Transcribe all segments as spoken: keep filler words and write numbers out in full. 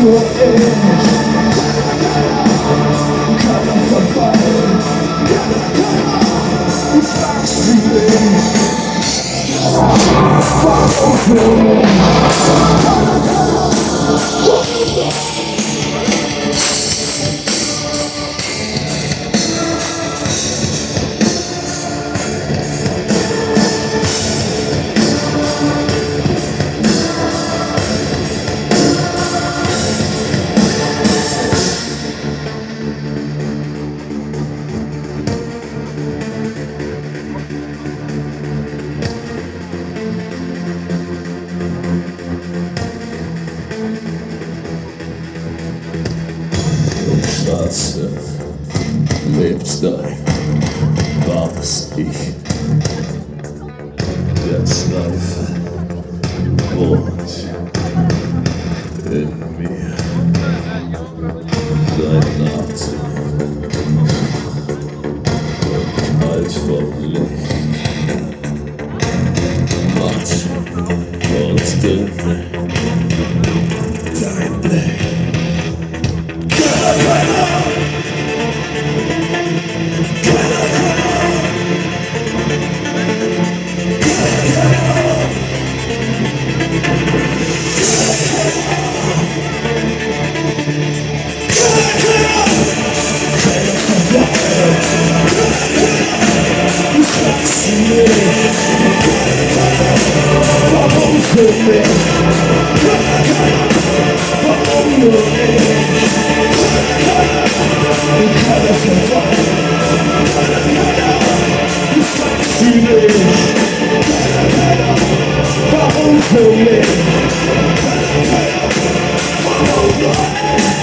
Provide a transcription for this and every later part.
Schwarze lebt dein wahres Ich. Der Zweifel wohnt in mir. Dein Atem wird kalt vom Licht. Matt und dünn. Dein Blick. Warum für mich? Warum nur ich? Keiner verweint. Du fragst sie nicht. Warum für mich? Warum nur ich?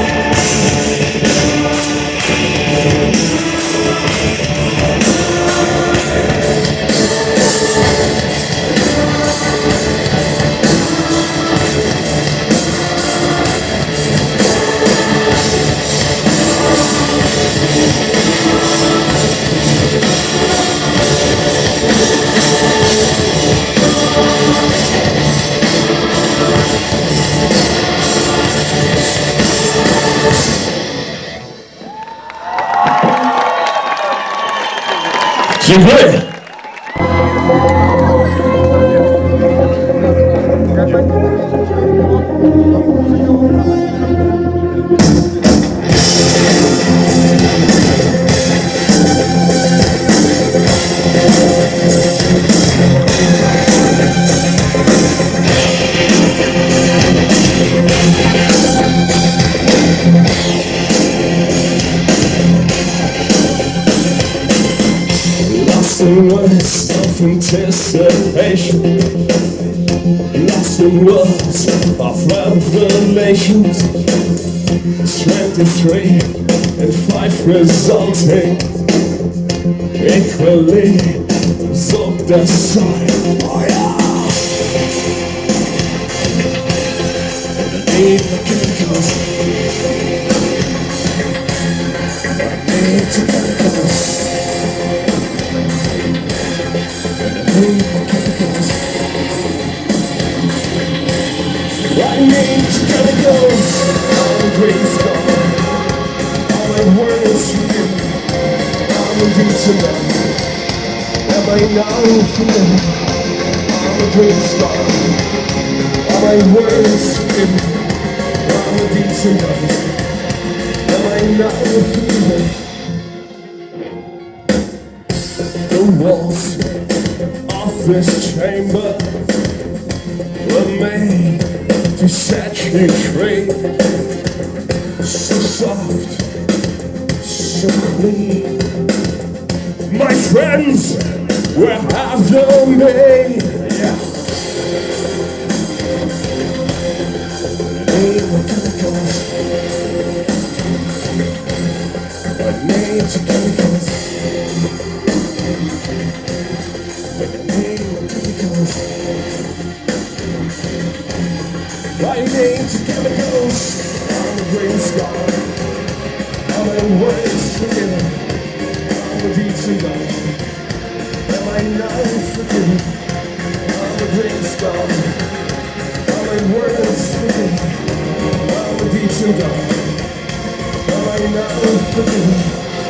Dziękuję. Lasting words of anticipation, lasting words of revelations. Twenty-three and five resulting equally absorbed the sign. Oh yeah. I need the chemicals. I need the chemicals. I need chemicals. All the grace gone. All my words forgiven. All the deeds enough. Am I now forgiven? All the grace gone. All my words forgiven. All the deeds enough. Am I now forgiven? The walls of this chamber were made to set you free. So soft, so clean. My friends were after me. Yeah. Need the chemicals. I need the chemicals. I need the chemicals. All the grace gone. All my words forgiven. All the deeds undone. Am I now forgiven? All the grace gone. All my words forgiven. All the and done? Am I not forgiven?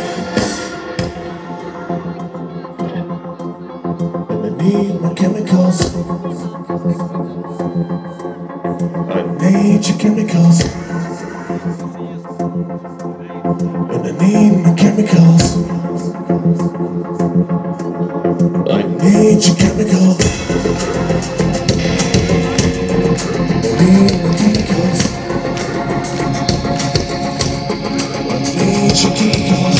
And I need my chemicals. I need your chemicals. And I need my chemicals. I need your chemicals. I need my chemicals. I need your chemicals.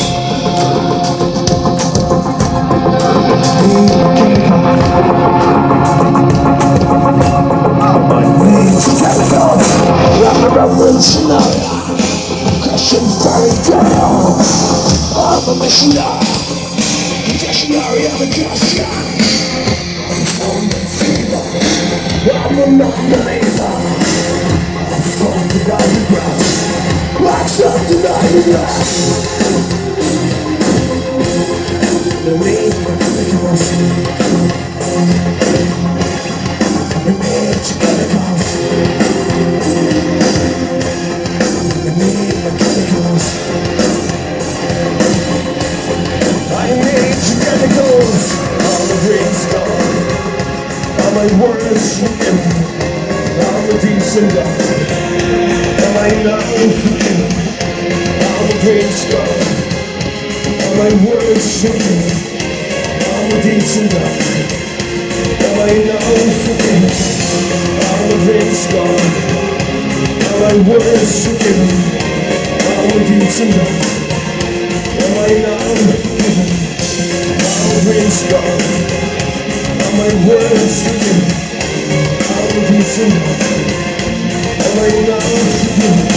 I need my chemicals. I need your chemicals. I'm a revolutionary. Crushing fairy tale. I'm a missionary. Dictionary of a gesture. I'm from the fever. I'm a non-believer. I'm from the golden grass. Rocks up the night grass. I need my chemicals. I need your chemicals. I need my chemicals. I need your chemicals. All the dreams gone. All my words forgiven. All the decent done. Am I not forgiven? All the dreams gone. All my words forgiven. All the decent done. Am I not forgiven? All the dreams gone. All my words forgiven. All the decent done. Am I not forgiven? All the dreams gone. All my words forgiven. All the decent done. Am I not forgiven?